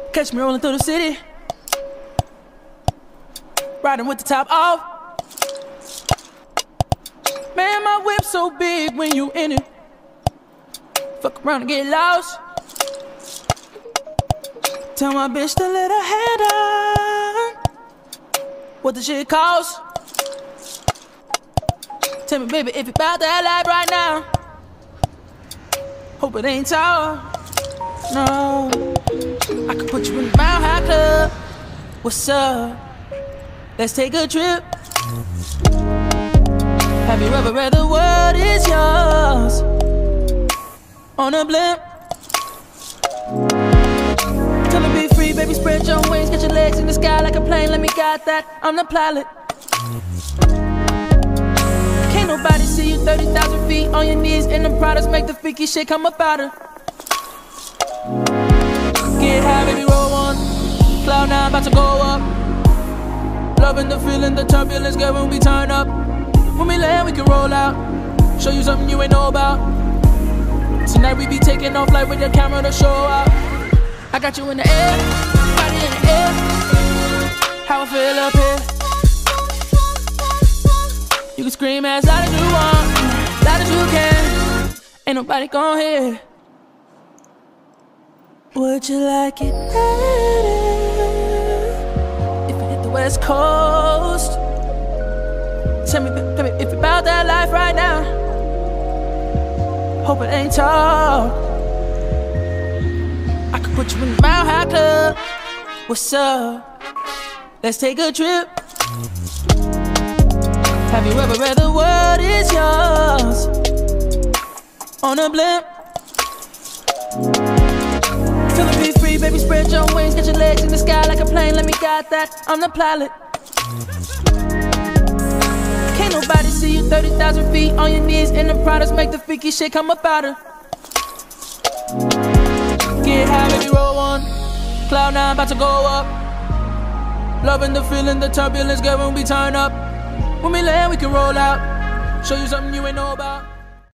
Catch me rolling through the city, riding with the top off. Man, my whip so big when you in it. Fuck around and get lost. Tell my bitch to let her head down. What the shit cost? Tell me, baby, if you bout that life right now. Hope it ain't tall. No, I could put you in the Mile High Club. What's up? Let's take a trip. Have you ever read the world is yours on a blimp? Tell me be free, baby, spread your wings. Get your legs in the sky like a plane. Let me guide that, I'm the pilot. Can't nobody see you 30,000 feet on your knees in the products. Make the freaky shit come up out her. Get high, baby, roll on. Cloud nine, about to go up. Loving the feeling, the turbulence, girl, when we turn up. When we land, we can roll out. Show you something you ain't know about. Tonight we be taking off like with the camera to show out. I got you in the air, body in the air. How I feel up here. You can scream as loud as you want, loud as you can. Ain't nobody gon' hear. Would you like it better if I hit the West Coast? Tell me if you about that life right now. Hope it ain't tall. I could put you in the Mile High Club. What's up? Let's take a trip. Have you ever read the world is yours on a blimp? Feel me be free, baby, spread your wings. Get your legs in the sky like a plane. Let me guide that, I'm the pilot. Can't nobody see you 30,000 feet on your knees in the products. Make the freaky shit come up out her. Get high, baby, roll on. Cloud nine, about to go up. Loving the feeling, the turbulence, girl, when we turn up. When we land, we can roll out. Show you something you ain't know about.